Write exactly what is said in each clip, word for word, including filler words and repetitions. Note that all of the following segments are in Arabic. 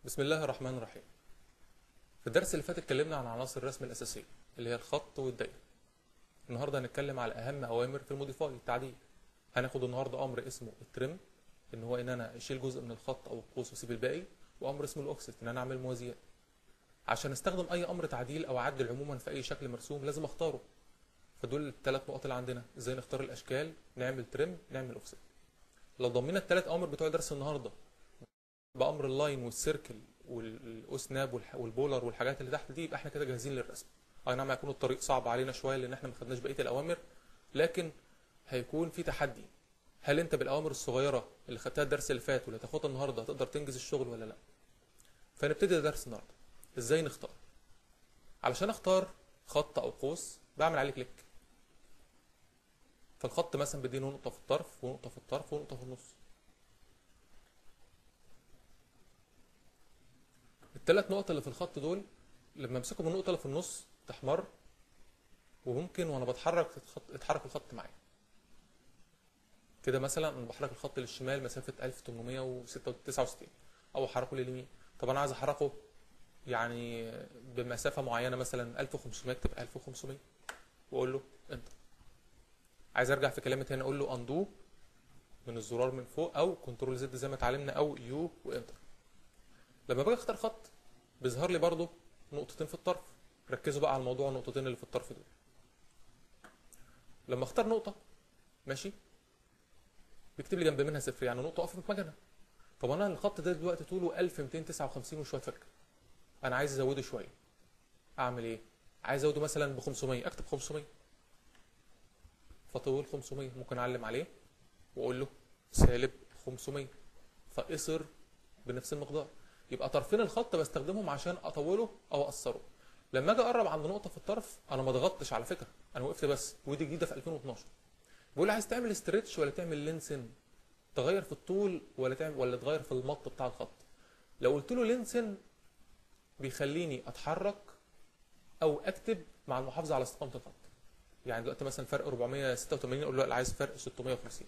بسم الله الرحمن الرحيم. في الدرس اللي فات اتكلمنا عن عناصر الرسم الأساسية اللي هي الخط والدايرة. النهارده هنتكلم على أهم أوامر في الموديفاي التعديل. هناخد النهارده أمر اسمه الترم، إن هو إن أنا أشيل جزء من الخط أو القوس وأسيب الباقي، وأمر اسمه الأوفست إن أنا أعمل موازيات. عشان أستخدم أي أمر تعديل أو أعدل عموما في أي شكل مرسوم لازم أختاره. فدول الثلاث نقط اللي عندنا، إزاي نختار الأشكال، نعمل ترم، نعمل أوفست. لو ضمينا الثلاث أوامر بتوع درس النهارده بأمر اللاين والسيركل والأسناب والبولر والحاجات اللي تحت دي، يبقى احنا كده جاهزين للرسم. اي نعم هيكون الطريق صعب علينا شويه لان احنا ما خدناش بقيه الاوامر، لكن هيكون في تحدي. هل انت بالاوامر الصغيره اللي خدتها الدرس اللي فات واللي هتاخدها النهارده هتقدر تنجز الشغل ولا لا؟ فنبتدي درس النهارده. ازاي نختار؟ علشان اختار خط او قوس بعمل عليه كليك. فالخط مثلا بدينه نقطه في الطرف ونقطه في الطرف ونقطه في النص. الثلاث نقط اللي في الخط دول لما امسكهم النقطه اللي في النص تحمر، وممكن وانا بتحرك يتحرك الخط معايا. كده مثلا انا بحرك الخط للشمال مسافه ألف وثمانمائة وتسعة وستين او احركه لليمين. طب انا عايز احركه يعني بمسافه معينه مثلا ألف وخمسمائة، تبقى ألف وخمسمائة واقول له انتر. عايز ارجع في كلامي تاني اقول له اندو من الزرار من فوق، او كنترول زد زي ما اتعلمنا، او يو وانتر. لما باجي اختار خط بيظهر لي برضو نقطتين في الطرف. ركزوا بقى على الموضوع، النقطتين اللي في الطرف دول. لما اختار نقطه ماشي بيكتب لي جنب منها صفر، يعني نقطه اقف في مكانها. طب انا الخط ده دلوقتي طوله ألف ومئتين وتسعة وخمسين وشويه فكه، انا عايز ازوده شويه. اعمل ايه؟ عايز ازوده مثلا ب خمسمائة، اكتب خمسمائة. فطول خمسمائة ممكن اعلم عليه واقول له سالب خمسمائة، فقصر بنفس المقدار. يبقى طرفين الخط بستخدمهم عشان اطوله او اقصره. لما اجي اقرب عند نقطه في الطرف انا ما ضغطتش على فكره، انا وقفت بس. ودي جديده في ألفين واثناشر. بيقول لي عايز تعمل استريتش ولا تعمل لينسن، تغير في الطول ولا تعمل ولا تغير في المط بتاع الخط. لو قلت له لينسن بيخليني اتحرك او اكتب مع المحافظه على استقامه الخط. يعني دلوقتي مثلا فرق أربعمائة وستة وثمانين اقول له لا عايز فرق ستمائة وخمسين.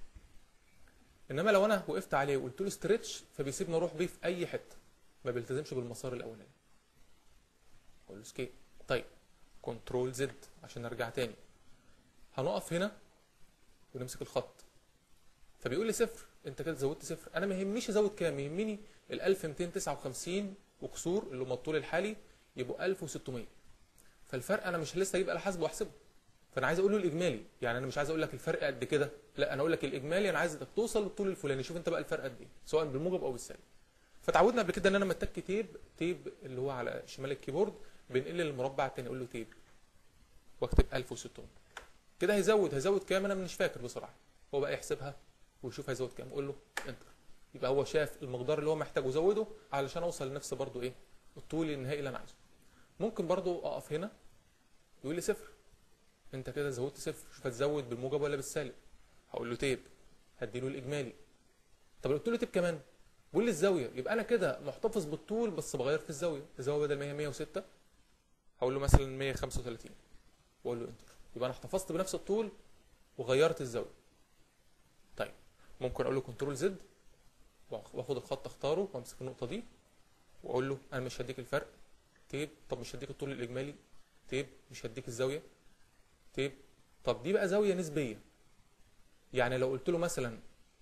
انما لو انا وقفت عليه وقلت له ستريتش فبيسيبني اروح بيه في اي حته، ما بيلتزمش بالمسار الاولاني. اقول له سكيب. طيب كنترول زد عشان ارجع تاني. هنقف هنا ونمسك الخط، فبيقول لي صفر. انت كده زودت صفر. انا ما يهمنيش ازود كام، يهمني ال ألف ومئتين وتسعة وخمسين وكسور اللي هم الطول الحالي يبقوا ألف وستمائة. فالفرق انا مش لسه هيبقى احاسبه واحسبه، فانا عايز اقول له الاجمالي. يعني انا مش عايز اقول لك الفرق قد كده، لا انا اقول لك الاجمالي. انا عايزك توصل للطول الفلاني، شوف انت بقى الفرق قد ايه سواء بالموجب او بالسالب. فتعودنا قبل كده ان انا لما اتك تيب تيب اللي هو على شمال الكيبورد بنقل للمربع الثاني اقول له تيب واكتب ألف وستمائة. كده هيزود هيزود كام انا مش فاكر بصراحه. هو بقى يحسبها ويشوف هيزود كام، اقول له انتر. يبقى هو شاف المقدار اللي هو محتاجه زوده علشان اوصل لنفس برضو ايه الطول النهائي اللي انا عايزه. ممكن برضو اقف هنا يقول لي صفر. انت كده زودت صفر، شوف هتزود بالموجب ولا بالسالب. هقول له تيب، هديله الاجمالي. طب لو قلت له تيب كمان بيقول لي الزاويه، يبقى انا كده محتفظ بالطول بس بغير في الزاويه. الزاويه بدل ما هي مائة وستة هقول له مثلا مائة وخمسة وثلاثين واقول له انتر. يبقى انا احتفظت بنفس الطول وغيرت الزاويه. طيب ممكن اقول له كنترول زد واخد الخط اختاره وامسك النقطه دي واقول له انا مش هديك الفرق تيب. طب مش هديك الطول الاجمالي تيب. مش هديك الزاويه تيب. طب دي بقى زاويه نسبيه. يعني لو قلت له مثلا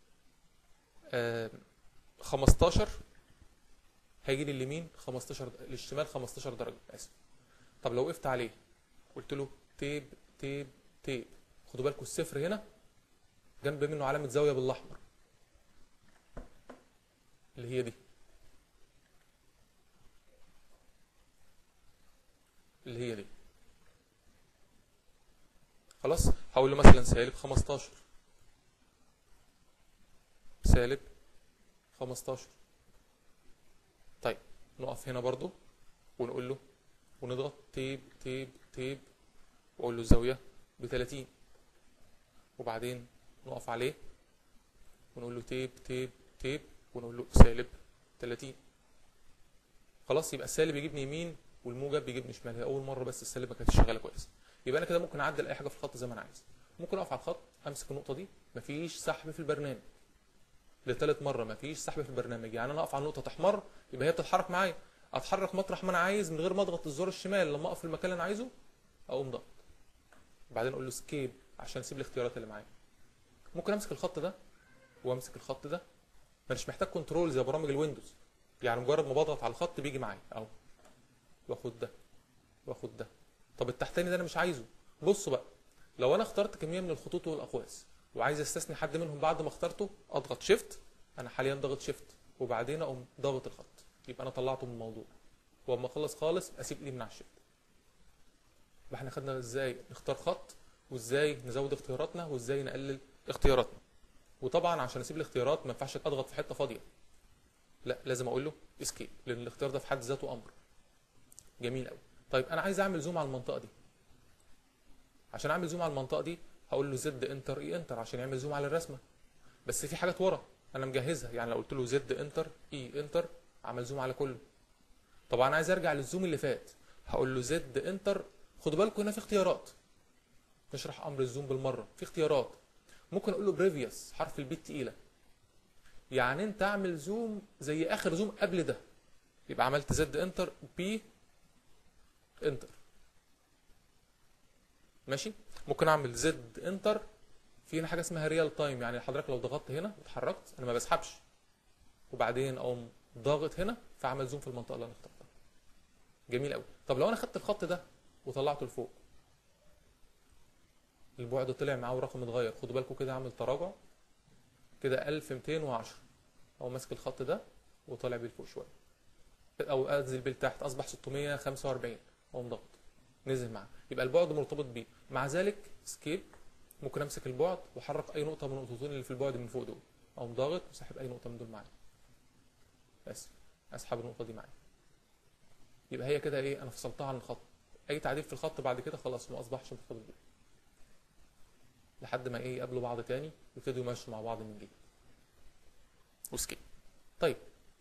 آه خمستاشر هيجي لي اليمين خمستاشر، للشمال خمستاشر درجه اسف. طب لو وقفت عليه قلت له تيب تيب تيب، خدوا بالكم الصفر هنا جنب منه علامه زاويه بالاحمر اللي هي دي اللي هي دي خلاص. هقول له مثلا سالب خمستاشر سالب خمستاشر. طيب نقف هنا برضو ونقول له ونضغط تيب تيب تيب واقول له الزاويه ب ثلاثين. وبعدين نقف عليه ونقول له تيب تيب تيب ونقول له سالب ثلاثين. خلاص يبقى السالب يجيبني يمين والموجب بيجيبني شمال. هي اول مره بس السالب ما كانتش شغاله كويس. يبقى انا كده ممكن اعدل اي حاجه في الخط زي ما انا عايز. ممكن اقف على الخط امسك النقطه دي، مفيش سحب في البرنامج. لثالث مره مفيش سحب في البرنامج، يعني انا اقف على النقطه تحمر يبقى هي بتتحرك معايا، اتحرك مطرح ما انا عايز من غير ما اضغط الزر الشمال، لما اقف في المكان اللي انا عايزه اقوم ضغط، وبعدين اقول له سكيب عشان اسيب الاختيارات اللي معايا. ممكن امسك الخط ده وامسك الخط ده، مش محتاج كنترول زي برامج الويندوز، يعني مجرد ما بضغط على الخط بيجي معايا اهو، واخد ده واخد ده. طب التحتاني ده انا مش عايزه. بصوا بقى، لو انا اخترت كميه من الخطوط والاقواس وعايز استثني حد منهم بعد ما اخترته، اضغط شيفت، انا حاليا ضغط شيفت وبعدين اقوم ضاغط الخط، يبقى انا طلعته من الموضوع، واما اخلص خالص اسيب ايدي من على الشيفت. يبقى احنا خدنا ازاي نختار خط، وازاي نزود اختياراتنا، وازاي نقلل اختياراتنا. وطبعا عشان اسيب الاختيارات ما ينفعش اضغط في حته فاضيه، لا لازم اقول له اسكيب، لان الاختيار ده في حد ذاته امر. جميل قوي. طيب انا عايز اعمل زوم على المنطقه دي، عشان اعمل زوم على المنطقه دي هقول له زد انتر اي انتر عشان يعمل زوم على الرسمه، بس في حاجات ورا انا مجهزها، يعني لو قلت له زد انتر اي انتر عمل زوم على كله. طبعا انا عايز ارجع للزوم اللي فات، هقول له زد انتر. خدوا بالكم هنا في اختيارات، نشرح امر الزوم بالمره. في اختيارات ممكن اقول له بريفيوس، حرف البي التقيله، يعني انت اعمل زوم زي اخر زوم قبل ده، يبقى عملت زد انتر بي انتر. ماشي. ممكن اعمل زد انتر، في هنا حاجه اسمها ريال تايم، يعني حضرتك لو ضغطت هنا واتحركت انا ما بسحبش، وبعدين اقوم ضاغط هنا فعمل زوم في المنطقه اللي انا اخترتها. جميل قوي. طب لو انا خدت الخط ده وطلعته لفوق، البعد طلع معاه ورقم اتغير، خدوا بالكم كده اعمل تراجع كده ألف ومئتين وعشرة، او ماسك الخط ده وطالع بيه لفوق شويه، او انزل بيه لتحت اصبح ستمية وخمسة وأربعين، اقوم ضغط نزل معاه، يبقى البعد مرتبط بيه. مع ذلك سكيب، ممكن امسك البعد واحرك اي نقطه من النقطتين اللي في البعد من فوق دول، اقوم ضاغط وسحب اي نقطه من دول معايا، بس اسحب النقطه دي معايا. يبقى هي كده ايه، انا فصلتها عن الخط. اي تعديل في الخط بعد كده خلاص ما اصبحش مرتبط بيه، لحد ما ايه يقابلوا بعض تاني ويبتدوا يمشوا مع بعض من جديد. وسكيب. طيب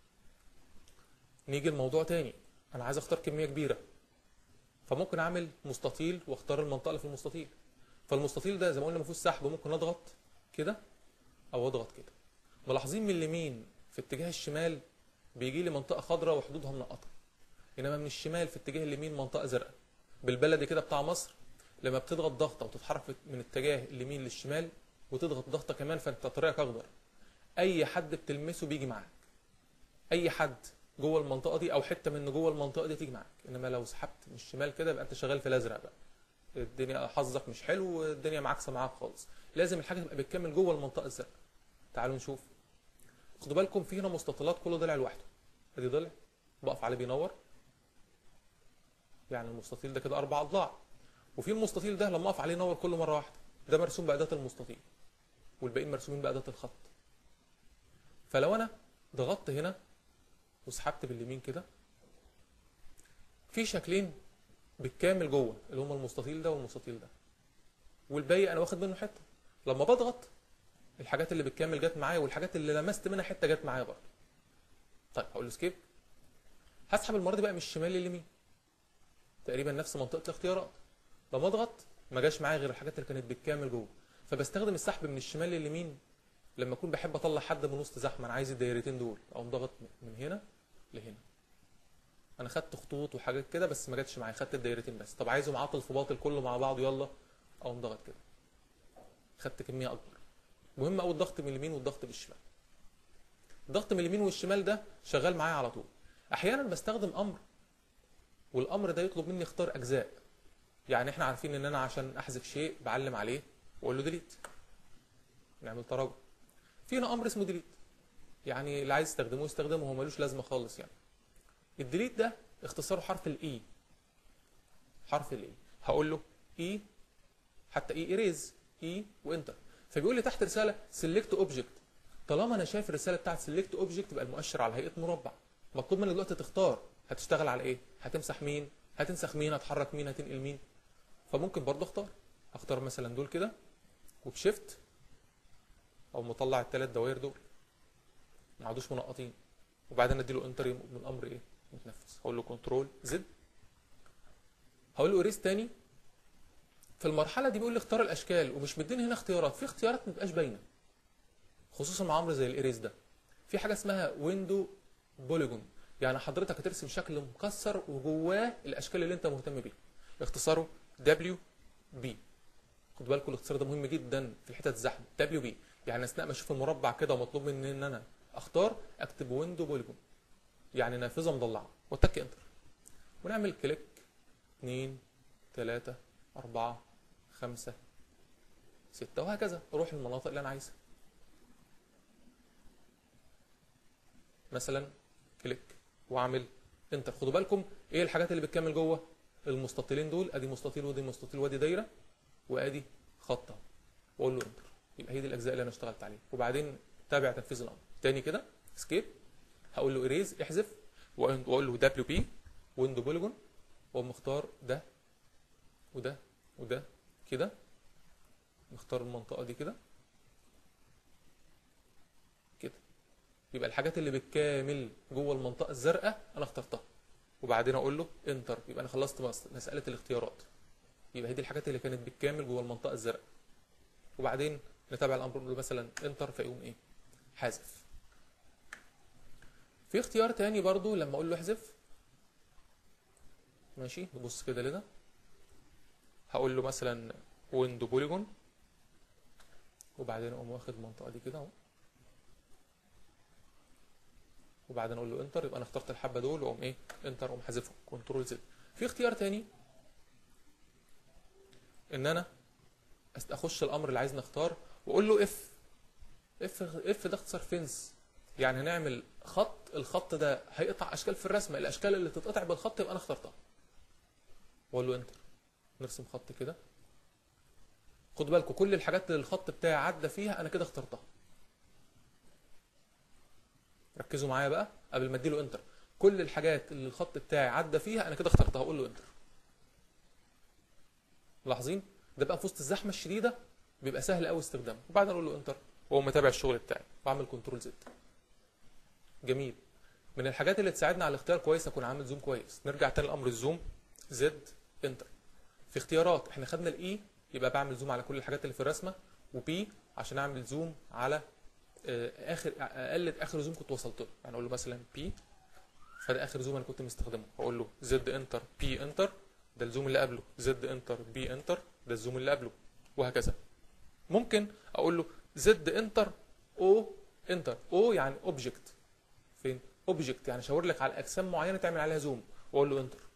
نيجي لموضوع تاني، انا عايز اختار كميه كبيره، فممكن اعمل مستطيل واختار المنطقه اللي في المستطيل. فالمستطيل ده زي ما قلنا ما فيهوش سحب، ممكن اضغط كده او اضغط كده. ملاحظين من اليمين في اتجاه الشمال بيجي لي منطقه خضراء وحدودها منقطه، انما من الشمال في اتجاه اليمين منطقه زرقاء. بالبلدي كده بتاع مصر، لما بتضغط ضغطه وتتحرك من اتجاه اليمين للشمال وتضغط ضغطه كمان فانت طريقك اخضر، اي حد بتلمسه بيجي معاك، اي حد جوه المنطقه دي او حته من جوه المنطقه دي تيجي معاك. انما لو سحبت من الشمال كده يبقى انت شغال في الازرق بقى، الدنيا حظك مش حلو والدنيا معاكسه معاك خالص. لازم الحاجه تبقى بتكمل جوه المنطقه الزرقاء. تعالوا نشوف. خدوا بالكم في هنا مستطيلات كل ضلع لوحده، ادي ضلع بقف عليه بينور، يعني المستطيل ده كده اربع اضلاع، وفي المستطيل ده لما اقف عليه ينور كل مره واحده، ده مرسوم باداه المستطيل والباقيين مرسومين باداه الخط. فلو انا ضغطت هنا وسحبت باليمين كده، في شكلين بالكامل جوه اللي هم المستطيل ده والمستطيل ده، والباقي انا واخد منه حته. لما بضغط الحاجات اللي بالكامل جت معايا، والحاجات اللي لمست منها حته جت معايا برضه. طيب هقول له سكيب، هسحب المره دي بقى من الشمال لليمين، تقريبا نفس منطقه الاختيارات. لما اضغط ما جاش معايا غير الحاجات اللي كانت بالكامل جوه، فبستخدم السحب من الشمال لليمين لما اكون بحب اطلع حد من وسط زحمه، انا عايز الدايرتين دول، اقوم ضغط من هنا لهنا. انا خدت خطوط وحاجات كده بس ما جاتش معايا، خدت الدايرتين بس. طب عايزهم عاطل في باطل كله مع بعضه، يلا اقوم ضغط كده، خدت كميه اكبر. مهم قوي الضغط من اليمين والضغط بالشمال. الضغط من اليمين والشمال ده شغال معايا على طول. احيانا بستخدم امر والامر ده يطلب مني اختار اجزاء، يعني احنا عارفين ان انا عشان احذف شيء بعلم عليه واقول له ديليت، نعمل تراجع. في هنا امر اسمه ديليت، يعني اللي عايز يستخدمه يستخدمه، هو ملوش لازمه خالص. يعني الديليت ده اختصاره حرف الاي، حرف الاي. هقول له اي، حتى اي ايريز، اي وانتر، فبيقول لي تحت رساله سيلكت اوبجكت. طالما انا شايف الرساله بتاعت سيلكت اوبجكت يبقى المؤشر على هيئه مربع، مطلوب منك دلوقتي تختار هتشتغل على ايه، هتمسح مين، هتنسخ مين، هتحرك مين، هتنقل مين. فممكن برضه اختار اختار مثلا دول كده وبشيفت، او مطلع الثلاث دوائر دول ما عادوش منقطين، وبعدين اديله انتر من الامر ايه يتنفذ. هقول له كنترول زد، هقول له اريز تاني. في المرحله دي بيقول لي اختار الاشكال، ومش مديني هنا اختيارات، في اختيارات ما بتبقاش باينه خصوصا مع امر زي الاريز ده. في حاجه اسمها ويندو بوليجون، يعني حضرتك هترسم شكل مكسر وجواه الاشكال اللي انت مهتم بيها. اختصاره دبليو بي. خد بالكم الاختصار ده مهم جدا في الحتت الزحمه. دبليو بي يعني اثناء ما اشوف المربع كده ومطلوب مني ان انا اختار، اكتب ويندو بوليجون يعني نافذه مضلعه واتك انتر، ونعمل كليك اتنين تلاتة أربعة خمسة ستة وهكذا، اروح المناطق اللي انا عايزها. مثلا كليك واعمل انتر. خدوا بالكم ايه الحاجات اللي بتكمل جوه المستطيلين دول، ادي مستطيل ودي مستطيل وادي دايره وادي خط اهو، واقول له انتر. يبقى هي دي الاجزاء اللي انا اشتغلت عليها. وبعدين تابع تنفيذ الامر تاني كده، اسكيب، هقول له اريز احذف، واقول له دبليو بي ويندو بوليجون، واقوم مختار ده وده وده كده، نختار المنطقه دي كده كده. يبقى الحاجات اللي بالكامل جوه المنطقه الزرقاء انا اخترتها، وبعدين اقول له انتر. يبقى انا خلصت مساله الاختيارات. يبقى هي دي الحاجات اللي كانت بالكامل جوه المنطقه الزرقاء. وبعدين نتابع الامر، نقول له مثلا انتر، فيقوم ايه حذف. في اختيار تاني برضو لما اقول له احذف، ماشي، نبص كده لده، هقول له مثلا ويندو بوليجون، وبعدين اقوم واخد المنطقه دي كده اهو، وبعدين اقول له انتر. يبقى انا اخترت الحبه دول واقوم ايه انتر، اقوم حذفهم كنترول زد. في اختيار تاني ان انا اخش الامر اللي عايز نختار واقول له اف. اف اف ده اختصار فينس، يعني هنعمل خط، الخط ده هيقطع اشكال في الرسمه، الاشكال اللي تتقطع بالخط يبقى انا اخترتها، واقول له انتر. نرسم خط كده. خد بالكم كل الحاجات اللي الخط بتاعي عدى فيها انا كده اخترتها. ركزوا معايا بقى قبل ما اديله انتر، كل الحاجات اللي الخط بتاعي عدى فيها انا كده اخترتها، اقول له انتر. ملاحظين ده بقى في وسط الزحمه الشديده بيبقى سهل قوي استخدامه. وبعدين اقول له انتر واقوم متابع الشغل بتاعي واعمل كنترول زد. جميل. من الحاجات اللي تساعدنا على الاختيار كويس اكون عامل زوم كويس. نرجع تاني لامر الزوم، زد انتر. في اختيارات احنا خدنا الاي، يبقى بعمل زوم على كل الحاجات اللي في الرسمه، وبي عشان اعمل زوم على اخر اقلد اخر زوم كنت وصلت له. يعني اقول له مثلا بي، فده اخر زوم انا كنت مستخدمه، اقول له زد انتر بي انتر، ده الزوم اللي قبله، زد انتر بي انتر، ده الزوم اللي قبله، وهكذا. ممكن اقول له زد انتر او انتر. او يعني اوبجكت، فين اوبجكت يعني شاور لك على اجسام معينه تعمل عليها زوم، واقول له انتر.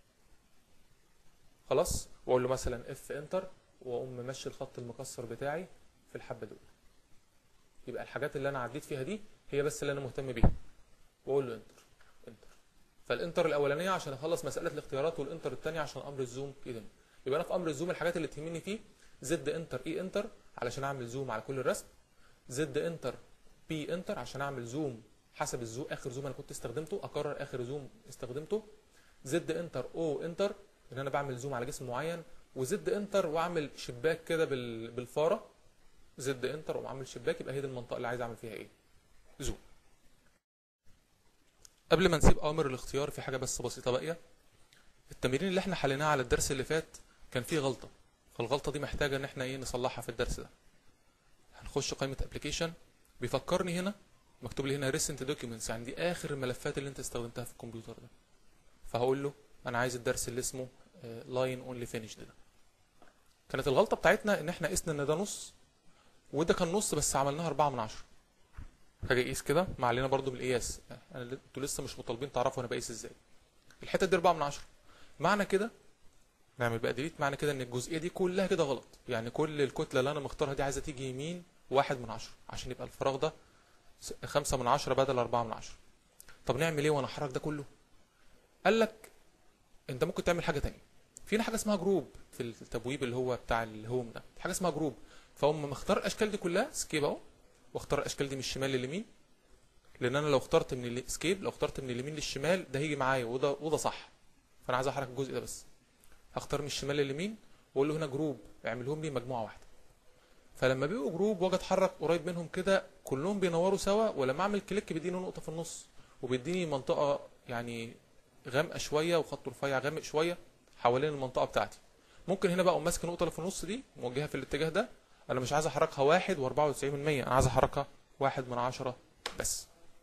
خلاص. واقول له مثلا اف انتر، واقوم ممشي الخط المكسر بتاعي في الحبه دول. يبقى الحاجات اللي انا عديت فيها دي هي بس اللي انا مهتم بيها، واقول له انتر انتر. فالانتر الاولانيه عشان اخلص مساله الاختيارات، والانتر الثانيه عشان امر الزوم يتم. يبقى انا في امر الزوم الحاجات اللي تهمني فيه زد انتر اي انتر علشان اعمل زوم على كل الرسم، زد انتر بي انتر عشان اعمل زوم حسب الزوم اخر زوم انا كنت استخدمته، اكرر اخر زوم استخدمته، زد انتر او انتر ان انا بعمل زوم على جسم معين، وزد انتر واعمل شباك كده بالفاره، زد انتر واعمل شباك. يبقى هي دي المنطقه اللي عايز اعمل فيها ايه زوم. قبل ما نسيب اوامر الاختيار في حاجه بس بسيطه باقيه. التمرين اللي احنا حليناه على الدرس اللي فات كان فيه غلطه، فالغلطه دي محتاجه ان احنا ايه نصلحها في الدرس ده. هنخش قائمه ابلكيشن، بيفكرني هنا مكتوب لي هنا ريسنت دوكيومنتس، يعني دي اخر الملفات اللي انت استخدمتها في الكمبيوتر ده. فهقول له انا عايز الدرس اللي اسمه لاين اونلي فينيشد ده. كانت الغلطه بتاعتنا ان احنا قسنا ان ده نص وده كان نص، بس عملناها أربعة من عشرة. هاجي اقيس كده، ما علينا برضو بالقياس، انا انتوا لسه مش مطالبين تعرفوا انا بقيس ازاي. الحته دي أربعة من عشرة، معنى كده نعمل بقى ديليت، معنى كده ان الجزئيه دي كلها كده غلط. يعني كل الكتله اللي انا مختارها دي عايزه تيجي يمين واحد من عشرة عشان يبقى الفراغ ده خمسة من عشرة بدل أربعة من عشرة. طب نعمل ايه وانا احرك ده كله؟ قال لك انت ممكن تعمل حاجه ثانيه. في حاجه اسمها جروب في التبويب اللي هو بتاع الهوم ده، حاجه اسمها جروب. فاقوم مختار الاشكال دي كلها سكيب اهو، واختار الاشكال دي من الشمال لليمين، لان انا لو اخترت من السكيب لو اخترت من اليمين للشمال ده هيجي معايا، وده وده صح. فانا عايز احرك الجزء ده بس، هختار من الشمال لليمين واقول له هنا جروب اعملهم لي مجموعه واحده. فلما بيبقوا جروب واجي اتحرك قريب منهم كده كلهم بينوروا سوا، ولما اعمل كليك بيديني نقطه في النص، وبيديني منطقه يعني غامقه شويه وخط رفيع غامق شويه حوالين المنطقه بتاعتي. ممكن هنا بقى اقوم ماسك النقطه اللي في النص دي موجهها في الاتجاه ده، انا مش عايز احركها واحد واربعة وتسعين من مية، انا عايز احركها واحد من عشرة بس.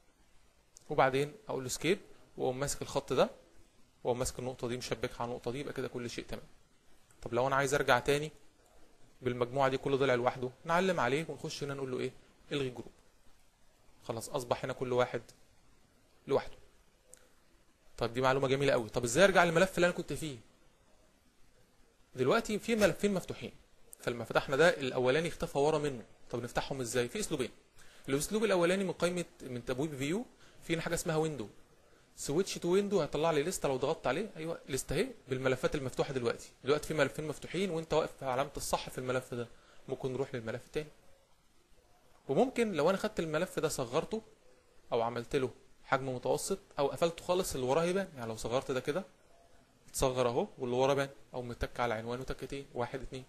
وبعدين اقول له سكيب، واقوم ماسك الخط ده واقوم ماسك النقطه دي مشبكها على النقطه دي، يبقى كده كل شيء تمام. طب لو انا عايز ارجع تاني بالمجموعه دي كل ضلع لوحده، نعلم عليه ونخش هنا نقول له ايه؟ الغي جروب. خلاص اصبح هنا كل واحد لوحده. طيب دي معلومه جميله قوي. طب ازاي ارجع للملف اللي انا كنت فيه؟ دلوقتي في ملفين مفتوحين، فلما فتحنا ده الاولاني اختفى ورا منه. طب نفتحهم ازاي؟ في اسلوبين. الاسلوب الاولاني من قائمه من تبويب فيو، في هنا حاجه اسمها ويندو، سويتش تو ويندو، هيطلع لي لسته لو ضغطت عليه، ايوه لسته اهي بالملفات المفتوحه. دلوقتي دلوقتي في ملفين مفتوحين وانت واقف في علامه الصح في الملف ده. ممكن نروح للملف الثاني، وممكن لو انا خدت الملف ده صغرته او عملت له حجم متوسط او قفلته خالص اللي وراه يبان. يعني لو صغرت ده كده اتصغر اهو واللي وراه بان، او متك على عنوانه تكتين واحد اتنين.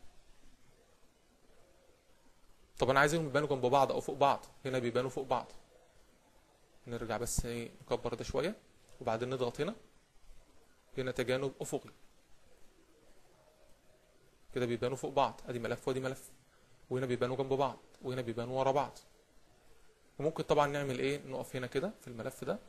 طب انا عايزهم يبانوا جنب بعض او فوق بعض، هنا بيبانوا فوق بعض. نرجع بس ايه نكبر ده شويه وبعدين نضغط هنا، هنا تجانب افقي كده بيبانوا فوق بعض. ادي ملف وادي ملف، وهنا بيبانوا جنب بعض وهنا بيبانوا ورا بعض. وممكن طبعا نعمل ايه؟ نقف هنا كده في الملف ده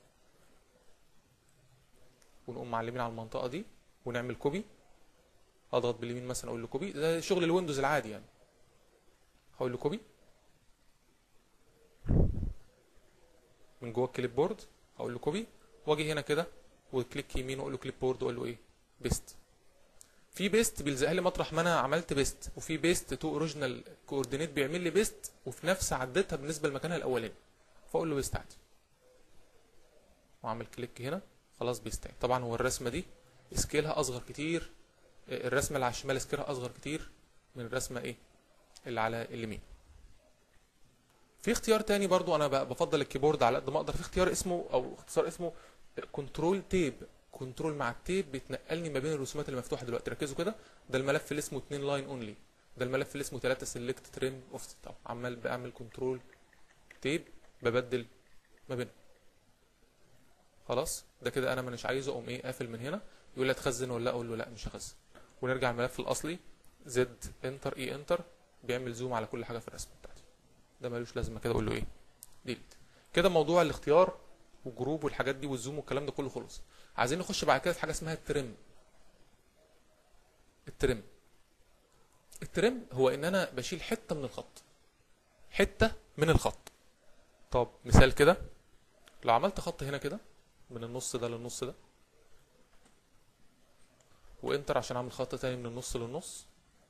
ونقوم معلمين على المنطقه دي ونعمل كوبي. اضغط باليمين مثلا اقول له كوبي، ده شغل الويندوز العادي يعني. هقول له كوبي من جوه الكليب بورد، هقول له كوبي واجي هنا كده وكليك يمين واقول له كليب بورد واقول له ايه؟ بيست. في بيست بيلزق لي مطرح ما انا عملت بيست، وفي بيست تو اوريجينال كوردينيت بيعمل لي بيست وفي نفس عدتها بالنسبه لمكانها الاولاني، فاقول له بيست عادي واعمل كليك هنا خلاص بيست. طبعا هو الرسمه دي سكيلها اصغر كتير، الرسمه اللي على الشمال سكيلها اصغر كتير من الرسمه ايه اللي على اليمين. في اختيار تاني برضو انا بفضل الكيبورد على قد ما اقدر، في اختيار اسمه او اختصار اسمه كنترول تيب. كنترول مع التيب بتنقلني ما بين الرسومات اللي مفتوحه دلوقتي. ركزوا كده، ده الملف اللي اسمه اتنين لاين اونلي، ده الملف اللي اسمه تلاتة سيلكت تريم اوفست. عمال بعمل كنترول تيب ببدل ما بينهم. خلاص ده كده انا مش عايزه، اقوم ايه قافل من هنا. يقول لي تخزن ولا لا؟ اقول له لا مش هخزن. ونرجع الملف الاصلي زد انتر اي انتر، بيعمل زوم على كل حاجه في الرسمه بتاعتي. ده ملوش لازمه كده، اقول له ايه؟ ديليت. كده موضوع الاختيار والجروب والحاجات دي والزوم والكلام ده كله خلص. عايزين نخش بعد كده في حاجه اسمها الترم. الترم الترم هو ان انا بشيل حته من الخط، حته من الخط. طب مثال كده، لو عملت خط هنا كده من النص ده للنص ده، وانتر عشان اعمل خط تاني من النص للنص،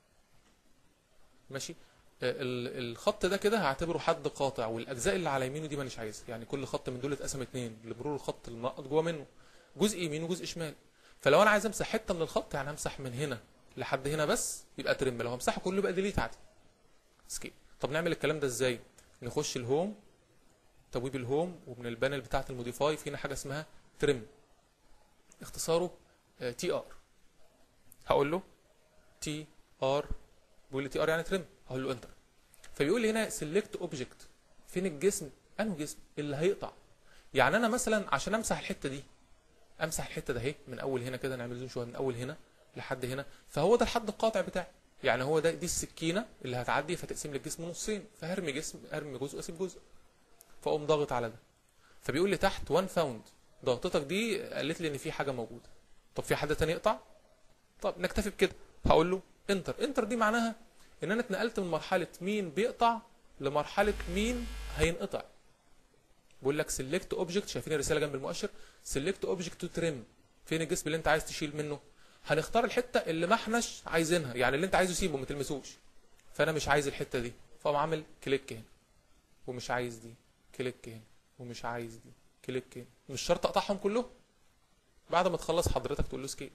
ماشي. الخط ده كده هعتبره حد قاطع، والاجزاء اللي على يمينه دي مانيش عايزها. يعني كل خط من دول اتقسم اتنين لمرور الخط المنقط جوه منه، جزء يمين وجزء شمال. فلو انا عايز امسح حته من الخط، يعني همسح من هنا لحد هنا بس، يبقى ترم. لو همسحه كله يبقى ديليت عادي، سكيب. طب نعمل الكلام ده ازاي؟ نخش الهوم، تبويب الهوم، ومن البانل بتاعه الموديفاي في هنا حاجه اسمها ترم، اختصاره تي ار. هقول له تي ار، بيقول لي تي ار يعني ترم، هقول له انتر. فبيقول لي هنا سيلكت اوبجكت، فين الجسم؟ انه جسم اللي هيقطع. يعني انا مثلا عشان امسح الحته دي، امسح الحته ده اهي من اول هنا كده، نعمل زوم شويه من اول هنا لحد هنا، فهو ده الحد القاطع بتاعي. يعني هو ده دي السكينه اللي هتعدي فتقسم لي الجسم نصين، فهرمي جسم، ارمي جزء واسيب جزء، فاقوم ضاغط على ده. فبيقول لي تحت وان فاوند، ضغطتك دي قالت لي ان في حاجه موجوده. طب في حد تاني يقطع؟ طب نكتفي بكده، هقول له انتر. انتر دي معناها ان انا اتنقلت من مرحله مين بيقطع لمرحله مين هينقطع. بيقول لك سيلكت اوبجكت، شايفين الرساله جنب المؤشر؟ سيلكت اوبجكت تو تريم، فين الجسم اللي انت عايز تشيل منه؟ هنختار الحته اللي ما احناش عايزينها، يعني اللي انت عايزه سيبه ما تلمسوش. فانا مش عايز الحته دي، فاقوم عامل كليك هنا، ومش عايز دي، كليك هنا، ومش عايز دي، كليك هنا. مش شرط اقطعهم كلهم. بعد ما تخلص حضرتك تقول له سكيب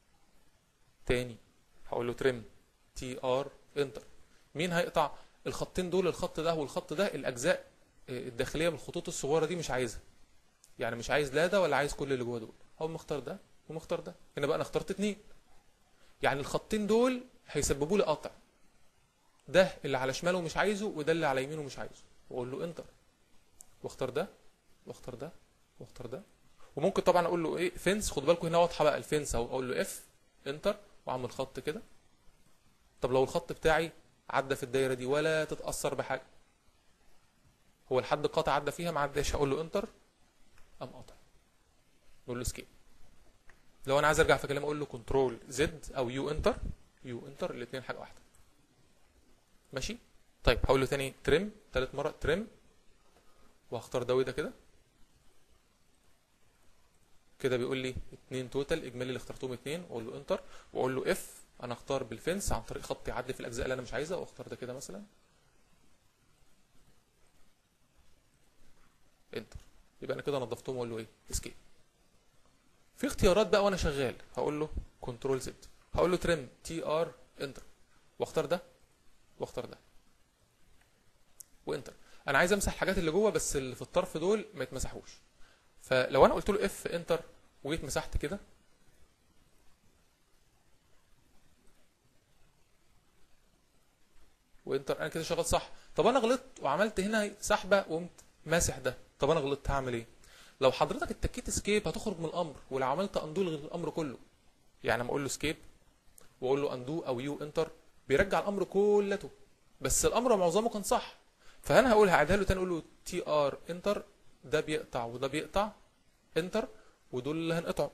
تاني، هقول له تريم تي ار انتر. مين هيقطع؟ الخطين دول، الخط ده والخط ده، الاجزاء الداخليه من الخطوط الصغيره دي مش عايزها. يعني مش عايز لا ده ولا عايز كل اللي جوه دول، هقوم مختار ده ومختار ده. هنا بقى انا اخترت اتنين، يعني الخطين دول هيسببوا لي قطع. ده اللي على شماله مش عايزه، وده اللي على يمينه مش عايزه، واقول له انتر، واختار ده واختار ده واختار ده. وممكن طبعا اقول له ايه فينس، خد بالكم هنا واضحه بقى الفينس اهو، اقول له اف انتر واعمل خط كده. طب لو الخط بتاعي عدى في الدايره دي ولا تتاثر بحاجه، هو الحد قاطع عدى فيها ما عداش، هقول له انتر قام قاطع، نقول له اسكيب. لو انا عايز ارجع في كلام اقول له كنترول زد او يو انتر، يو انتر الاثنين حاجه واحده. ماشي. طيب هقول له تاني تريم، ثالث مره تريم، وهختار ده وده كده كده بيقول لي اتنين توتال اجمالي اللي اخترتهم اتنين، واقول له انتر واقول له اف. انا اختار بالفنس عن طريق خط يعدي في الاجزاء اللي انا مش عايزها، واختار ده كده مثلا انتر. يبقى انا كده نظفتهم واقول له ايه اسكيب. في اختيارات بقى وانا شغال هقول له كنترول زد، هقول له تريم تي ار انتر، واختار ده واختار ده وانتر. انا عايز امسح الحاجات اللي جوه بس اللي في الطرف دول ما يتمسحوش. فلو انا قلت له اف انتر وجيت مسحت كده وانتر، انا كده شغال صح. طب انا غلطت وعملت هنا سحبه وقمت ماسح ده، طب انا غلطت هعمل ايه؟ لو حضرتك اتكيت اسكيب هتخرج من الامر، ولو عملت اندو لغي الامر كله. يعني لما اقول له اسكيب واقول له اندو او يو انتر بيرجع الامر كلته، بس الامر معظمه كان صح. فانا هقول هعيدها له تاني اقول له تي ار انتر، ده بيقطع وده بيقطع انتر، ودول اللي هنقطعه.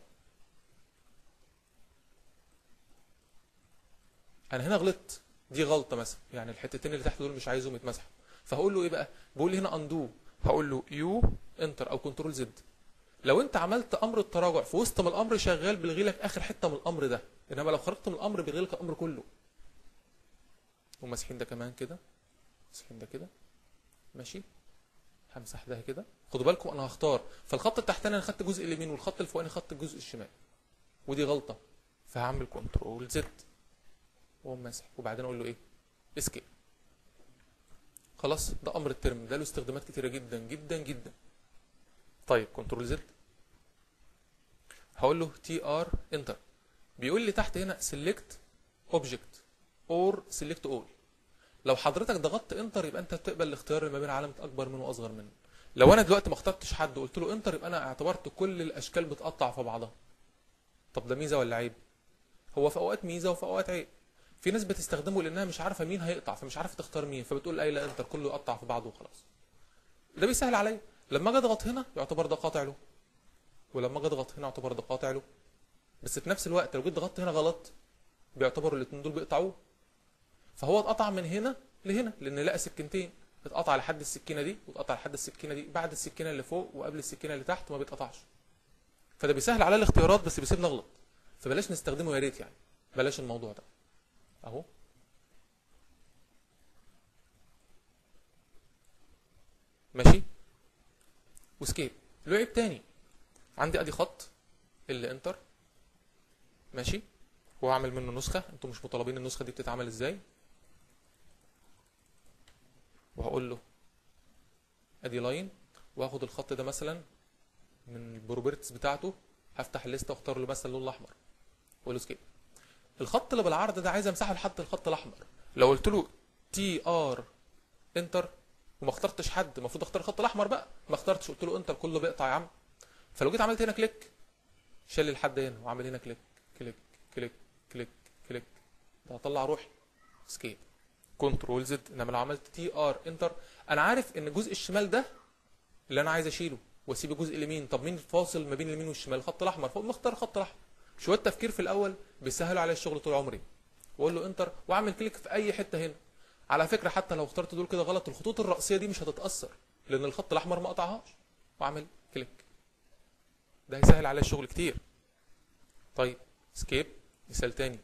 انا هنا غلطت، دي غلطه مثلا، يعني الحتتين اللي تحت دول مش عايزهم يتمسحوا. فهقول له ايه بقى؟ بقول لي هنا اندو، هقول له يو انتر او كنترول زد. لو انت عملت امر التراجع في وسط ما الامر شغال بيلغي لك اخر حته من الامر ده، انما لو خرجت من الامر بيلغي لك الامر كله. وماسحين ده كمان كده، ماسحين ده كده. ماشي. همسح ده كده. خدوا بالكم انا هختار، فالخط التحتاني انا خدت الجزء اليمين والخط الفوقاني خدت الجزء الشمال، ودي غلطه. فهعمل كنترول زد واقوم ماسح، وبعدين اقول له ايه اسكيب. خلاص. ده امر الترم، ده له استخدامات كتيره جدا جدا جدا. طيب كنترول زد، هقول له تي ار انتر، بيقول لي تحت هنا سيلكت اوبجكت اور سيلكت اول. لو حضرتك ضغطت انتر يبقى انت بتقبل الاختيار اللي ما بين علامه اكبر منه واصغر منه. لو انا دلوقتي ما اخترتش حد وقلت له انتر يبقى انا اعتبرت كل الاشكال بتقطع في بعضها. طب ده ميزه ولا عيب؟ هو في اوقات ميزه وفي اوقات عيب. في ناس بتستخدمه لانها مش عارفه مين هيقطع، فمش عارفه تختار مين، فبتقول اي لا انتر كله يقطع في بعضه وخلاص. ده بيسهل عليا، لما اجي اضغط هنا يعتبر ده قاطع له، ولما اجي اضغط هنا يعتبر ده قاطع له. بس في نفس الوقت لو جيت ضغطت هنا غلط بيعتبروا الاثنين دول بيقطعوه. فهو اتقطع من هنا لهنا لان لقى سكينتين، اتقطع لحد السكينه دي واتقطع لحد السكينه دي، بعد السكينه اللي فوق وقبل السكينه اللي تحت ما بيتقطعش. فده بيسهل على الاختيارات بس بيسيبنا نغلط، فبلاش نستخدمه يا ريت يعني، بلاش الموضوع ده. اهو ماشي. وسكيب. له عيب تاني، عندي ادي خط اللي انتر ماشي، وهعمل منه نسخه، انتم مش مطالبين النسخه دي بتتعمل ازاي. وهقول له ادي لاين، واخد الخط ده مثلا من البروبرتيز بتاعته، هفتح الليسته واختار له مثلا اللون الاحمر واقول له سكيب. الخط اللي بالعرض ده عايز امسحه لحد الخط الاحمر. لو قلت له تي ار انتر وما اخترتش حد، المفروض اختار الخط الاحمر بقى، ما اخترتش قلت له انتر كله بيقطع يا عم. فلو جيت عملت هنا كليك شال لي لحد هنا، وعمل هنا كليك كليك كليك كليك كليك، ده هطلع روحي. سكيب كنترول زد. انما لو عملت تي ار انتر انا عارف ان الجزء الشمال ده اللي انا عايز اشيله واسيب الجزء اليمين. طب مين الفاصل ما بين اليمين والشمال؟ الخط الاحمر، فاقوم اختار الخط الاحمر. شويه تفكير في الاول بيسهلوا عليا الشغل طول عمري. واقول له انتر واعمل كليك في اي حته هنا. على فكره حتى لو اخترت دول كده غلط الخطوط الرئيسيه دي مش هتتاثر لان الخط الاحمر ما قطعهاش، واعمل كليك. ده هيسهل عليا الشغل كتير. طيب سكيب. مثال تاني،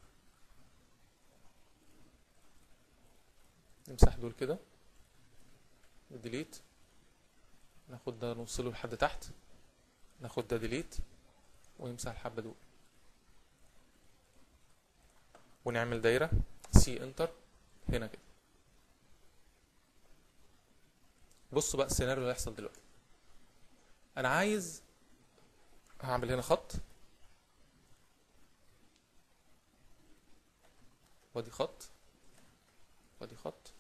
نمسح دول كده ديليت، ناخد ده نوصله لحد تحت، ناخد ده ديليت ونمسح الحبه دول، ونعمل دايره سي انتر هنا كده. بصوا بقى السيناريو اللي هيحصل دلوقتي. انا عايز هعمل هنا خط وادي خط وادي خط،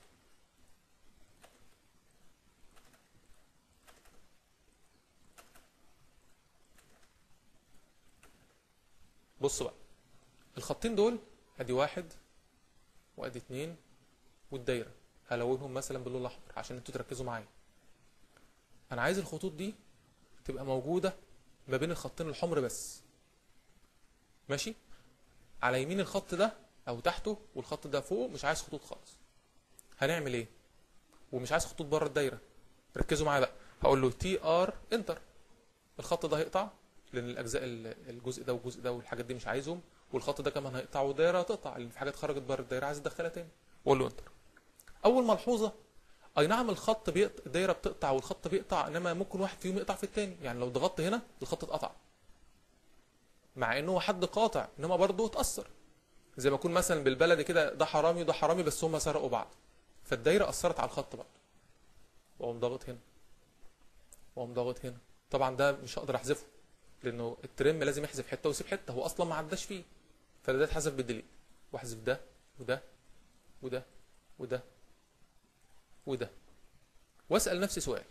بصوا بقى الخطين دول ادي واحد وادي اتنين والدايره هلونهم مثلا باللون الاحمر عشان انتوا تركزوا معايا. انا عايز الخطوط دي تبقى موجوده ما بين الخطين الحمر بس. ماشي؟ على يمين الخط ده او تحته والخط ده فوق مش عايز خطوط خالص. هنعمل ايه؟ ومش عايز خطوط بره الدايره. ركزوا معايا بقى. هقول له تي ار انتر. الخط ده هيقطع لان الاجزاء الجزء ده والجزء ده والحاجات دي مش عايزهم، والخط ده كمان هيقطع والدايره هتقطع لان في حاجات خرجت بره الدايره عايز ادخلها تاني. واقول له انتر. اول ملحوظه، اي نعم الخط بيقطع، الدايره بتقطع والخط بيقطع، انما ممكن واحد فيهم يقطع في الثاني. يعني لو ضغطت هنا الخط اتقطع مع انه هو حد قاطع، انما برضه اتاثر. زي ما يكون مثلا بالبلدي كده ده حرامي وده حرامي بس هم سرقوا بعض، فالدايره اثرت على الخط برضه. واقوم ضاغط هنا واقوم ضاغط هنا. طبعا ده مش هقدر احذفه لانه الترم لازم يحذف حته ويسيب حته، هو اصلا ما عداش فيه، فده اتحذف بالديليت. واحذف ده وده وده وده وده. واسال نفسي سؤال،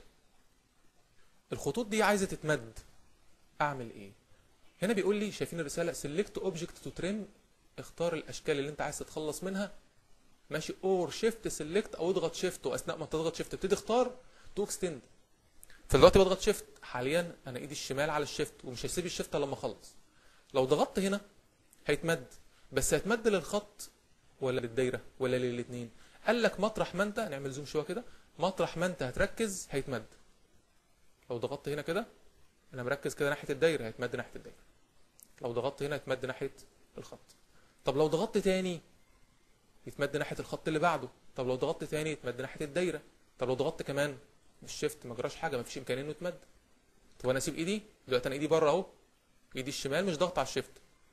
الخطوط دي عايزه تتمد، اعمل ايه؟ هنا بيقول لي شايفين الرساله سيلكت اوبجكت تو تريم، اختار الاشكال اللي انت عايز تتخلص منها. ماشي؟ اور شيفت سيلكت او اضغط شيفت، واثناء ما تضغط شيفت تبتدي اختار تو اكستند. فدلوقتي بضغط شيفت، حاليا انا ايدي الشمال على الشيفت ومش هسيب الشيفت لما اخلص. لو ضغطت هنا هيتمد، بس هيتمد للخط ولا للدايره ولا للاثنين؟ قال لك مطرح ما انت، نعمل زوم شويه كده، مطرح ما انت هتركز هيتمد. لو ضغطت هنا كده انا مركز كده ناحيه الدايره هيتمد ناحيه الدايره. لو ضغطت هنا هيتمد ناحيه الخط. طب لو ضغطت تاني يتمد ناحيه الخط اللي بعده. طب لو ضغطت تاني يتمد ناحيه الدايره. طب لو ضغطت كمان بالشيفت ما جراش حاجه، ما فيش امكانيه انه يتمد. طب انا اسيب ايدي دلوقتي، انا ايدي بره اهو، ايدي الشمال مش ضغط على الشيفت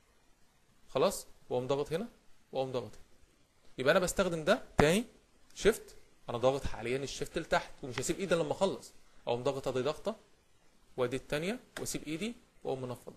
خلاص، واقوم ضغط هنا واقوم ضغط هنا. يبقى انا بستخدم ده تاني شيفت، انا ضاغط حاليا الشيفت لتحت ومش هسيب ايدي لما اخلص. اقوم ضاغط ادي ضغطه وادي الثانيه واسيب ايدي واقوم منفض.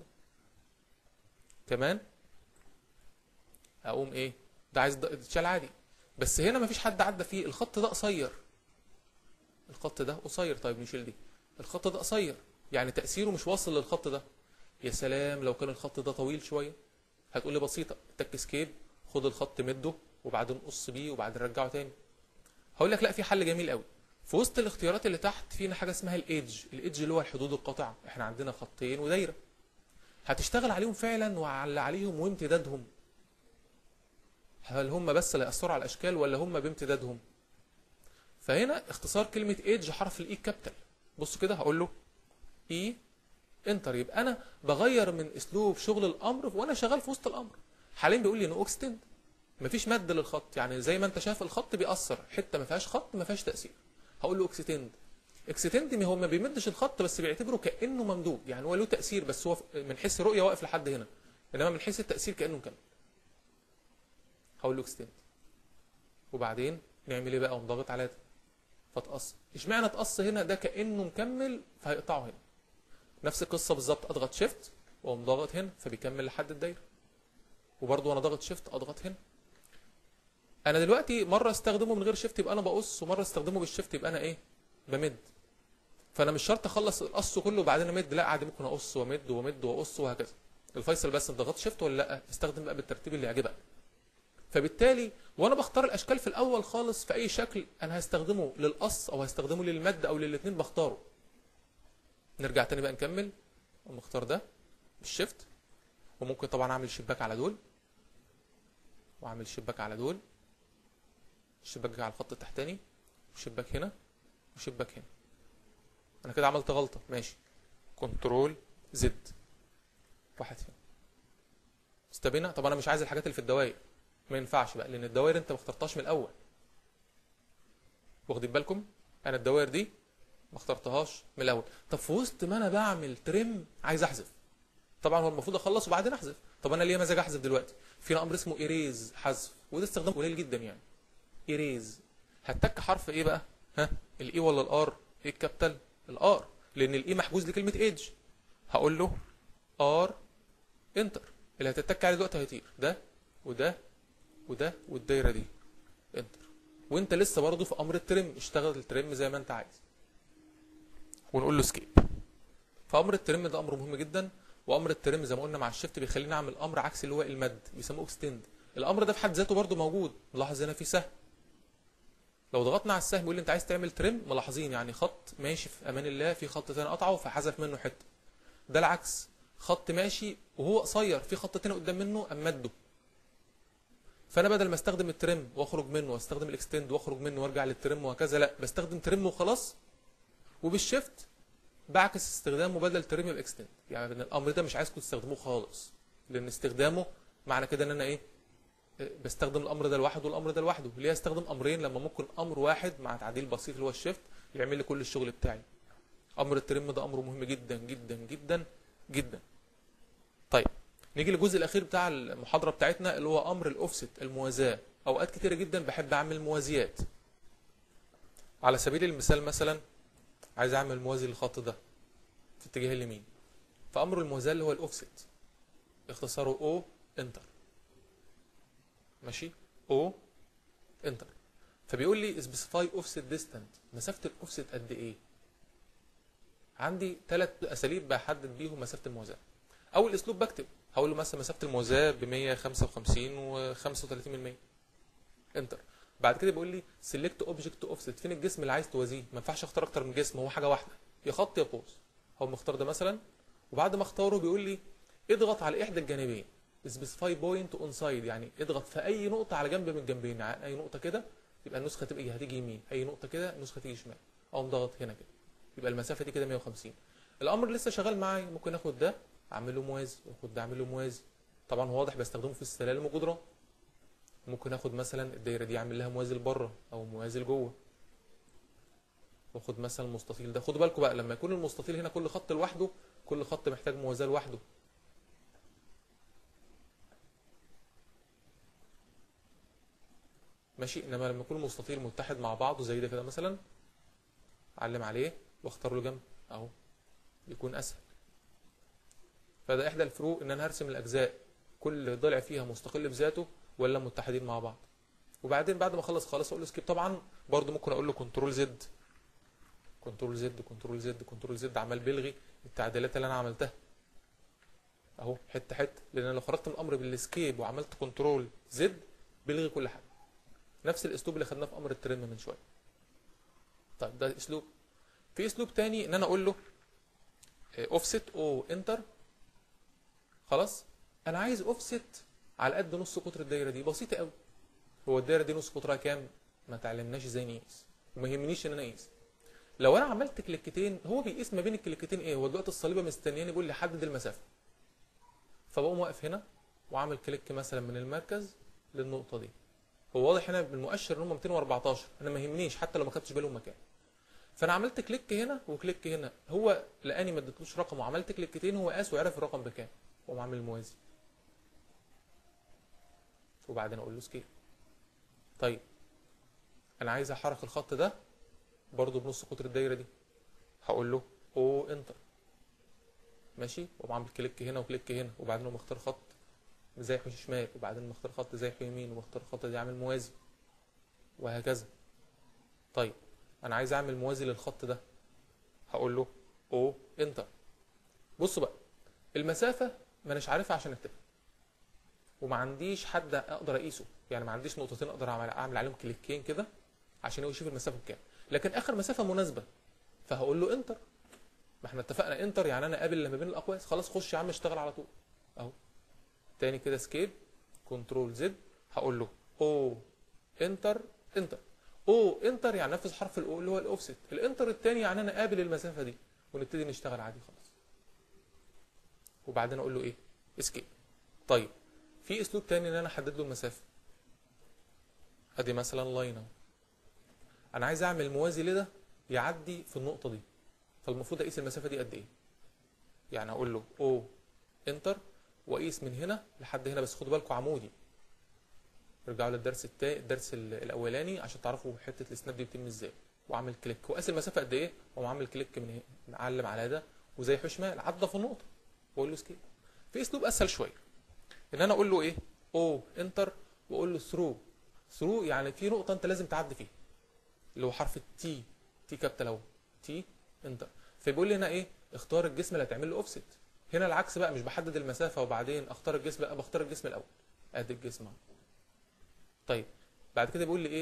كمان اقوم ايه؟ ده عايز يتشال عادي، بس هنا مفيش حد عدى فيه، الخط ده قصير. الخط ده قصير، طيب نشيل دي. الخط ده قصير يعني تأثيره مش واصل للخط ده. يا سلام لو كان الخط ده طويل شويه. هتقول لي بسيطه، تك اسكيب، خد الخط مده وبعدين قص بيه وبعدين رجعه تاني. هقول لك لا، في حل جميل قوي. في وسط الاختيارات اللي تحت فينا حاجه اسمها الايدج. الايدج اللي هو الحدود القاطعه. احنا عندنا خطين ودايره، هتشتغل عليهم فعلا وعلى عليهم وامتدادهم. هل هم بس اللي يأثروا على الاشكال ولا هم بامتدادهم؟ فهنا اختصار كلمه ايدج حرف الاي كابيتال. بص كده هقول له اي انتر، يبقى انا بغير من اسلوب شغل الامر وانا شغال في وسط الامر. حاليا بيقول لي نو اكستند، مفيش مد للخط، يعني زي ما انت شايف الخط بيأثر، حته ما فيهاش خط ما فيهاش تأثير. هقول له اكستند. اكستند هو ما بيمدش الخط بس بيعتبره كانه ممدود، يعني هو له تأثير بس هو من حيث الرؤيه واقف لحد هنا، انما من حيث التأثير كانه مكمل. هقول له اكستند وبعدين نعمل ايه بقى؟ اقوم ضاغط على ده فتقص. اشمعنى تقص هنا؟ ده كانه مكمل فهيقطعه هنا. نفس القصه بالظبط، اضغط شيفت واقوم ضاغط هنا فبيكمل لحد الدايره، وبرده وانا ضاغط شيفت اضغط هنا. انا دلوقتي مره استخدمه من غير شيفت يبقى انا بقص، ومره استخدمه بالشيفت يبقى انا ايه؟ بمد. فانا مش شرط اخلص القص كله وبعدين امد، لا عادي ممكن اقص وامد وامد واقص وهكذا. الفيصل بس انت ضغطت شيفت ولا لا، استخدم بقى بالترتيب اللي يعجبك. فبالتالي وانا بختار الاشكال في الاول خالص في اي شكل انا هستخدمه للقص او هستخدمه للمد او للاثنين بختاره. نرجع تاني بقى نكمل. اقوم اختار ده بالشيفت، وممكن طبعا اعمل شباك على دول واعمل شباك على دول، شباك على الخط التحتاني وشباك هنا وشباك هنا. انا كده عملت غلطه، ماشي، كنترول زد واحد هنا استبينا. طب انا مش عايز الحاجات اللي في الدوائر، ما ينفعش بقى لان الدوائر انت ما اخترتهاش من الاول. واخدين بالكم؟ انا الدوائر دي ما اخترتهاش من الاول. طب في وسط ما انا بعمل تريم عايز احذف، طبعا هو المفروض اخلص وبعدين احذف. طب انا ليه مزاج احذف دلوقتي؟ في امر اسمه ايريز حذف، وده استخدامه قليل جدا يعني. ايريز هتك حرف ايه بقى؟ ها، الاي ولا الار؟ ايه الكابيتال؟ الار، لان الاي محجوز لكلمه ايدج. هقول له ار انتر، اللي هتتك عليه دلوقتي هيطير ده وده وده والدايره دي انتر. وانت لسه برضه في امر الترم، اشتغل الترم زي ما انت عايز ونقول له سكيب. فامر الترم ده امر مهم جدا، وامر الترم زي ما قلنا مع الشيفت بيخليني اعمل امر عكسي اللي هو المد، بيسموه اكستند. الامر ده في حد ذاته برضه موجود، لاحظ هنا في سهم لو ضغطنا على السهم يقول لي انت عايز تعمل تريم، ملاحظين يعني خط ماشي في امان الله، في خط تاني قطعه فحذف منه حته. ده العكس، خط ماشي وهو قصير، في خط تاني قدام منه قام مده. فانا بدل ما استخدم التريم واخرج منه واستخدم الاكستند واخرج منه وارجع للتريم وهكذا، لا بستخدم تريم وخلاص، وبالشيفت بعكس استخدامه، بدل تريم يبقى اكستند. يعني الامر ده مش عايزكم تستخدموه خالص، لان استخدامه معنى كده ان انا ايه، بستخدم الامر ده لوحده والامر ده لوحده. ليه استخدم امرين لما ممكن امر واحد مع تعديل بسيط اللي هو الشيفت يعمل لي كل الشغل بتاعي؟ امر الترم ده امر مهم جدا جدا جدا جدا. طيب نيجي للجزء الاخير بتاع المحاضره بتاعتنا اللي هو امر الاوفست، الموازاه. اوقات كتيره جدا بحب اعمل موازيات. على سبيل المثال مثلا عايز اعمل موازي للخط ده في اتجاه اليمين، فامر الموازاه اللي هو الاوفست اختصاره او انتر. ماشي، او انتر. فبيقول لي سبيسيفاي اوفست ديستانت، مسافه الاوفست قد ايه؟ عندي ثلاث اساليب بحدد بيهم مسافه الموازاه. اول اسلوب بكتب، هقول له مثلا مسافه الموازاه ب مية وخمسة وخمسين وخمسة وتلاتين بالمية، انتر. بعد كده بيقول لي سيلكت اوبجكت اوفست، فين الجسم اللي عايز توازيه؟ ما ينفعش اختار اكتر من جسم، هو حاجه واحده، يا خط يا قوس. هو مختار ده مثلا، وبعد ما اختاره بيقول لي اضغط على احدى الجانبين، سبيسيفاي بوينت اون سايد، يعني اضغط في اي نقطه على جنب من الجنبين. يعني اي نقطه كده يبقى النسخه تبقى هتيجي يمين، اي نقطه كده النسخه تيجي شمال، اقوم ضغط هنا كده يبقى المسافه دي كده مية وخمسين. الامر لسه شغال معايا، ممكن اخد ده اعمل له موازي واخد ده اعمل له موازي. طبعا واضح بستخدمه في السلالم والجدران. ممكن اخد مثلا الدايره دي اعمل لها موازي لبره او موازي لجوه، واخد مثلا المستطيل ده. خدوا بالكم بقى لما يكون المستطيل هنا كل خط لوحده، كل خط محتاج موازاه لوحده. ماشي، انما لما يكون المستطيل متحد مع بعضه زي ده كده مثلا، اعلم عليه واختار له جنب اهو، يكون اسهل. فده احدى الفروق، ان انا هرسم الاجزاء كل ضلع فيها مستقل بذاته ولا متحدين مع بعض. وبعدين بعد ما اخلص خالص اقول له سكيب. طبعا برده ممكن اقول له كنترول زد كنترول زد كنترول زد كنترول زد، عمال بيلغي التعديلات اللي انا عملتها اهو حته حته، لان انا لو خرجت من الامر بالسكيب وعملت كنترول زد بيلغي كل حاجه. نفس الاسلوب اللي خدناه في امر الترم من شويه. طيب ده اسلوب. في اسلوب تاني ان انا اقول له اوفست او انتر. خلاص انا عايز اوفست على قد نص قطر الدايره دي، بسيطه قوي. هو الدايره دي نص قطرها كام؟ ما تعلمناش ازاي نقيس، وما يهمنيش ان انا اقيس. لو انا عملت كليكتين، هو بيقيس ما بين الكليكتين ايه؟ هو دلوقتي الصليبه مستنياني بيقول لي حدد المسافه، فبقوم واقف هنا وعامل كليك مثلا من المركز للنقطه دي. هو واضح هنا بالمؤشر ان هم ميتين واربعتاشر، انا ما يهمنيش حتى لو ما خدتش بالهم مكان. فانا عملت كليك هنا وكليك هنا، هو لقاني ما اديتلوش رقم وعملت كليكتين، هو قاس وعرف الرقم بكام، واقوم عامل موازي وبعدين اقول له سكيل. طيب انا عايز احرك الخط ده برضو بنص قطر الدايره دي، هقول له او انتر. ماشي، واقوم عامل كليك هنا وكليك هنا، وبعدين اقوم اختار خط زي حوش شمال، وبعدين مختار خط زي حوش يمين، ومختار خط دي عامل موازي، وهكذا. طيب انا عايز اعمل موازي للخط ده، هقول له او انتر. بصوا بقى، المسافه ما اناش عارفها عشان اكتبها، وما عنديش حد اقدر اقيسه، يعني ما عنديش نقطتين اقدر اعمل اعمل عليهم كليكين كده عشان هو يشوف المسافه بكام، لكن اخر مسافه مناسبه فهقول له انتر. ما احنا اتفقنا انتر يعني انا قابل لما بين الاقواس. خلاص خش يا عم اشتغل على طول اهو. تاني كده سكيب كنترول زد، هقول له او انتر انتر. او انتر يعني نفذ حرف الاو اللي هو الاوفست. الانتر الثاني يعني انا قابل المسافه دي، ونبتدي نشتغل عادي خلاص. وبعدين اقول له ايه؟ اسكيب. طيب في اسلوب تاني ان انا احدد له المسافه. ادي مثلا لاين اهو، انا عايز اعمل موازي لده يعدي في النقطه دي، فالمفروض اقيس المسافه دي قد ايه. يعني اقول له او انتر واقيس من هنا لحد هنا، بس خدوا بالكم عمودي. ارجعوا للدرس التاني الدرس الاولاني عشان تعرفوا حته السناب دي بتتم ازاي. واعمل كليك واقيس المسافه قد ايه، واقوم عامل كليك من هنا معلم على ده وزي حوش شمال عدى في النقطه واقول له سكيب. في اسلوب اسهل شويه ان انا اقول له ايه؟ او انتر واقول له ثرو. ثرو يعني في نقطه انت لازم تعدي فيها، اللي هو حرف التي، تي كابيتال اهو، تي انتر. فبيقول لي هنا ايه؟ اختار الجسم اللي هتعمل له اوفست. هنا العكس بقى، مش بحدد المسافه وبعدين اختار الجسم، بقى بختار الجسم الاول. ادي الجسم اهو. طيب بعد كده بيقول لي ايه؟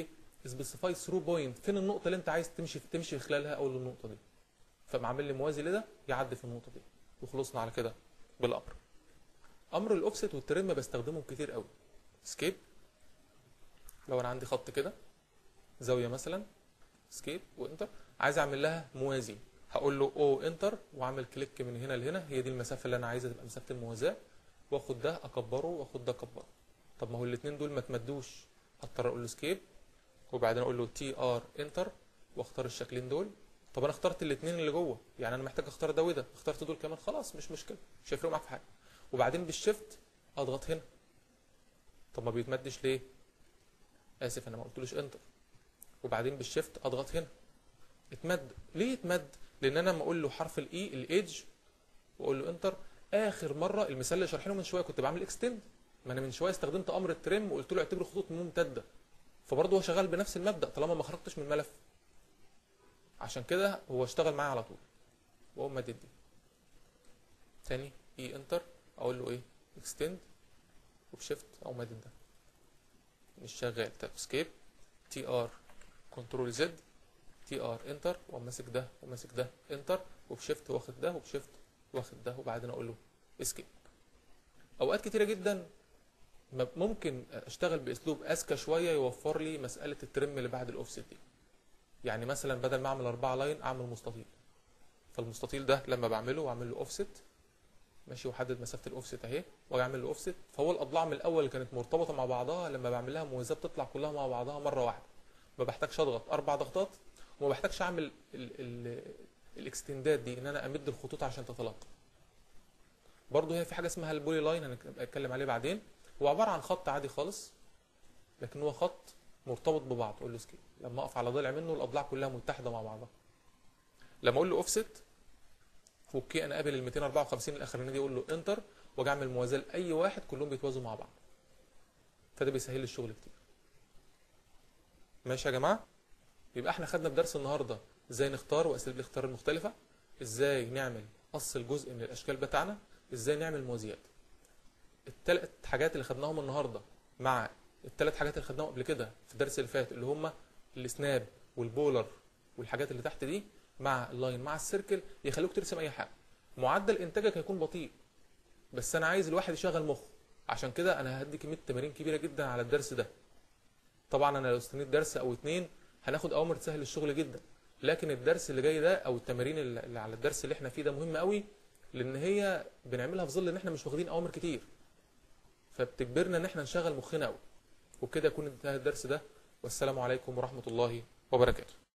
سبيسيفاي ثرو بوينت، فين النقطه اللي انت عايز تمشي تمشي خلالها اول النقطه دي، فمعمل لي موازي لده يعدي في النقطه دي، وخلصنا على كده بالامر. امر الاوفست والترم بستخدمهم كتير قوي. سكيب، لو انا عندي خط كده زاويه مثلا، سكيب وانتر، عايز اعمل لها موازي، هقول له او انتر واعمل كليك من هنا لهنا، هي دي المسافه اللي انا عايزها تبقى مسافه الموازاه، واخد ده اكبره واخد ده اكبره. طب ما هو الاثنين دول ما تمدوش، هضطر اقول له سكيب وبعدين اقول له تي ار انتر واختار الشكلين دول. طب انا اخترت الاثنين اللي جوه، يعني انا محتاج اختار ده وده، اخترت دول كمان خلاص مش مشكله، مش هيفرقوا معاك في حاجه. وبعدين بالشيفت اضغط هنا. طب ما بيتمدش ليه؟ اسف انا ما قلتلوش انتر. وبعدين بالشيفت اضغط هنا، اتمد. ليه اتمد؟ لان انا لما اقول له حرف الاي الايدج واقول له انتر، اخر مره المثال اللي شارحينه من شويه كنت بعمل اكستند، ما انا من شويه استخدمت امر الترم وقلت له اعتبره خطوط ممتده، فبرضه هو شغال بنفس المبدا طالما ما خرجتش من الملف، عشان كده هو اشتغل معايا على طول. واقوم مدد دي تاني اي انتر، اقول له ايه اكستند وبشيفت او مدد ده مش شغال. تاب سكيب تي ار كنترول زد تي ار انتر، وماسك ده وماسك ده انتر، وبشيفت واخد ده وبشيفت واخد ده، وبعدين اقول له اسكيب. اوقات كتيره جدا ممكن اشتغل باسلوب اذكى شويه يوفر لي مساله الترم اللي بعد الاوفست دي. يعني مثلا بدل ما اعمل اربعه لاين اعمل مستطيل، فالمستطيل ده لما بعمله واعمل له اوفست ماشي، واحدد مسافه الاوفست اهي واجي اعمل له اوفست، فهو الاضلاع من الاول اللي كانت مرتبطه مع بعضها لما بعمل لها موازاه بتطلع كلها مع بعضها مره واحده، ما بحتاجش اضغط اربع ضغطات، وما بحتاجش اعمل الاكستندات دي ان انا امد الخطوط عشان تتلاقى. برضه هي في حاجه اسمها البولي لاين هنتكلم عليه بعدين، هو عباره عن خط عادي خالص لكن هو خط مرتبط ببعض. اقول له سكيب، لما اقف على ضلع منه الاضلاع كلها متحده مع بعضها. لما اقول له اوفست اوكي انا قابل ال مئتين واربعه وخمسين الاخرانيه دي، اقول له انتر واجي اعمل موازاه لاي واحد كلهم بيتوازوا مع بعض، فده بيسهل لي الشغل كتير. ماشي يا جماعه؟ يبقى احنا خدنا في درس النهارده ازاي نختار واساليب الاختيار المختلفه، ازاي نعمل قص الجزء من الاشكال بتاعنا، ازاي نعمل موازيات. الثلاث حاجات اللي خدناهم النهارده مع الثلاث حاجات اللي خدناهم قبل كده في الدرس اللي فات اللي هم السناب والبولر والحاجات اللي تحت دي مع اللاين مع السيركل يخلوك ترسم اي حاجه. معدل انتاجك هيكون بطيء بس انا عايز الواحد يشغل مخه، عشان كده انا هدي كميه تمارين كبيره جدا على الدرس ده. طبعا انا لو استنيت درس او اتنين هناخد اوامر تسهل الشغل جدا، لكن الدرس اللي جاي ده او التمارين اللي على الدرس اللي احنا فيه ده مهم قوي، لان هي بنعملها في ظل ان احنا مش واخدين اوامر كتير، فبتجبرنا ان احنا نشغل مخنا قوي. وبكده يكون انتهى الدرس ده، والسلام عليكم ورحمه الله وبركاته.